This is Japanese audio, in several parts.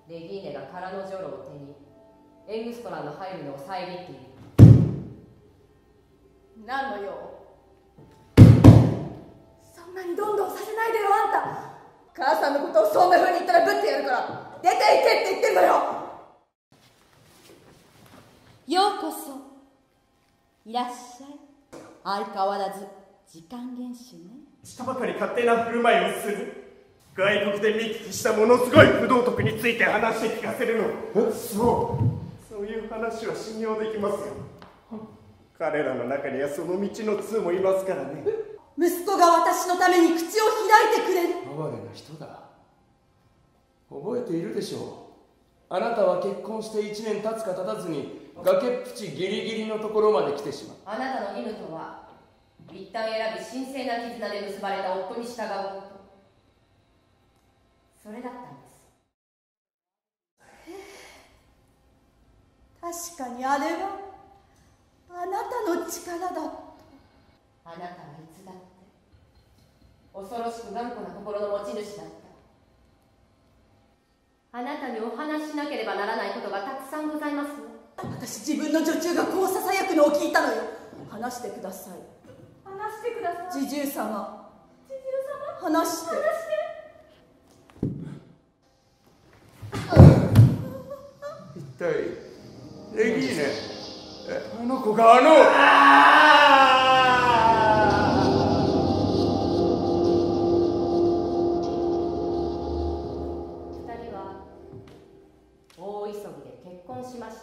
レギーネが空のジョロを手にエングストランの入るのを遮っている。 何の用？そんなにどんどんさせないでよ、あんた。母さんのことをそんな風に言ったらぶってやるから、出て行けって言ってんのよ。 ようこそいらっしゃい。相変わらず時間厳守ね。 したばかり勝手な振る舞いをする。外国で見聞きしたものすごい不道徳について話して聞かせるの。そういう話は信用できますよ。彼らの中にはその道の通もいますからね。 息子が私のために口を開いてくれる。 哀れな人だ。覚えているでしょう。あなたは結婚して1年経つか経たずに崖っぷちギリギリのところまで来てしまう。 あなたの義務とは一旦選び神聖な絆で結ばれた夫に従うこと。それだったんです。 確かにあれはあなたの力だった。 あなたはいつだって恐ろしく頑固な心の持ち主だった。あなたにお話ししなければならないことがたくさんございますよ。 私自分の女中がこうささやくのを聞いたのよ。話してください。 話してください。 侍従様。 侍従様。 話して。 一体レギーネ、あの子が二人は大急ぎで結婚しました。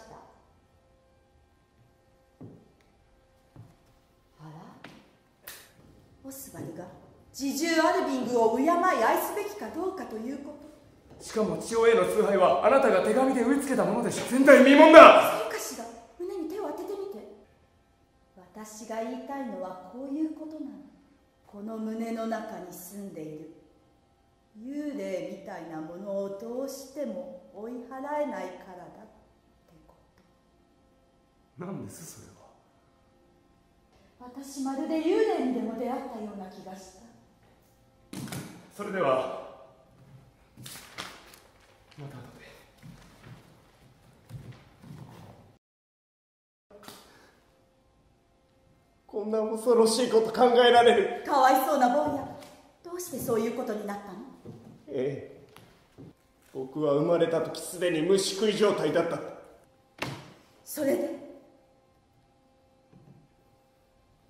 あら、 オスワルが侍従アルビングを敬い愛すべきかどうかということ。 しかも父親への崇拝はあなたが手紙で植え付けたものでしょ。前代未聞だ。 そうかしら。胸に手を当ててみて。私が言いたいのはこういうことなの。この胸の中に住んでいる幽霊みたいなものをどうしても追い払えないからだってこと。 何ですそれは。 私まるで幽霊にでも出会ったような気がした。 それではまた後で。 こんな恐ろしいこと考えられる。 かわいそうな坊や。どうしてそういうことになったの？ ええ、僕は生まれた時すでに虫食い状態だった。 それで？ うん。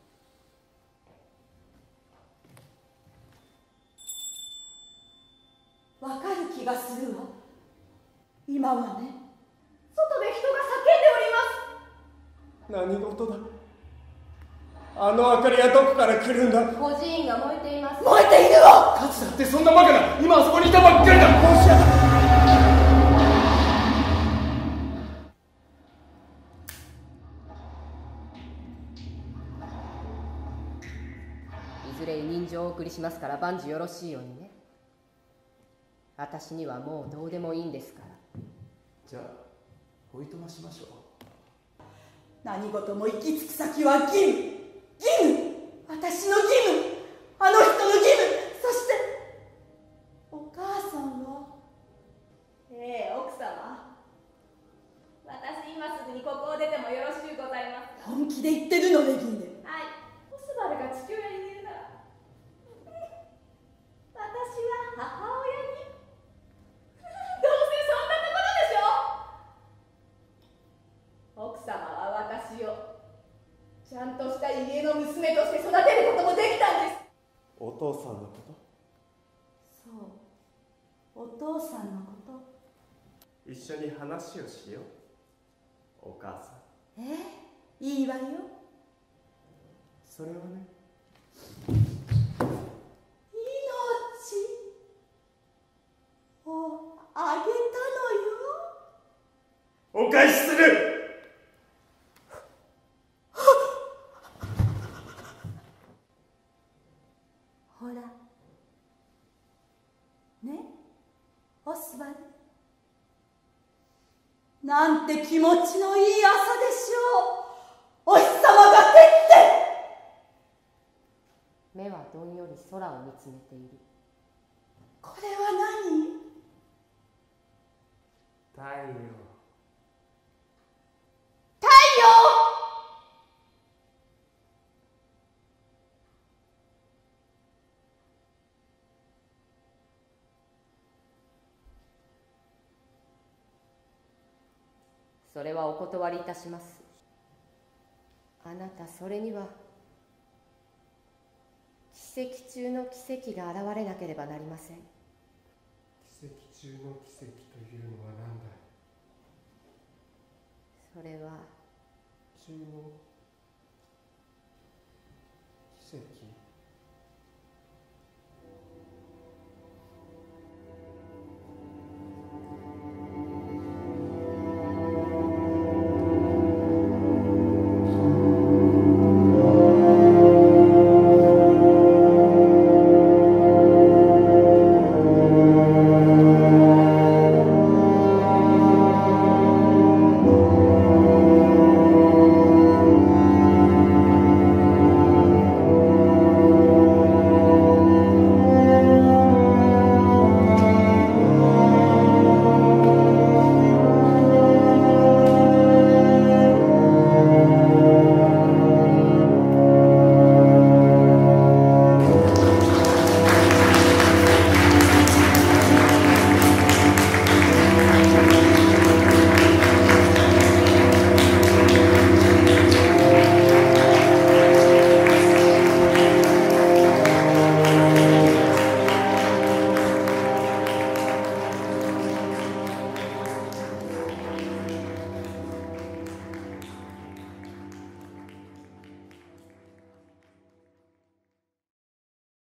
わかる気がするわ。今はね。 外で人が叫んでおります。 何事だ。あの明かりはどこから来るんだ。 孤児院が燃えています。 燃えているわ。 カツだってそんなバカな。今あそこにいたばっかりだ。 殺し屋だ。 いずれ委任状をお送りしますから万事よろしいようにね。私にはもうどうでもいいんですから。 じゃあおいとましましょう。 何事も行き着く先は義務。義務。私の義務。あの人の義務。そしてお母さんは。 ええ、奥様。私今すぐにここを出てもよろしゅうございますか？ 本気で言ってるのレギーネ。 はい。オスバルが父親にいるなら、私は母親に。どうせそんなところでしょ。奥様は私をちゃんとした家の娘として育てることもできたんです。 お父さんのこと。 そう、お父さんのこと。 一緒に話をしよう、お母さん。 いいわよ。 それはね、 命をあげたのよ。 お返しする。 ほらね、オスワル。なんて気持ちのいい朝でしょう。お日様が照って目はどんより空を見つめている。 これは何？ 太陽。 太陽。 それはお断りいたします。あなた、それには奇跡中の奇跡が現れなければなりません。 奇跡中の奇跡というのは何だい？ それは中の奇跡。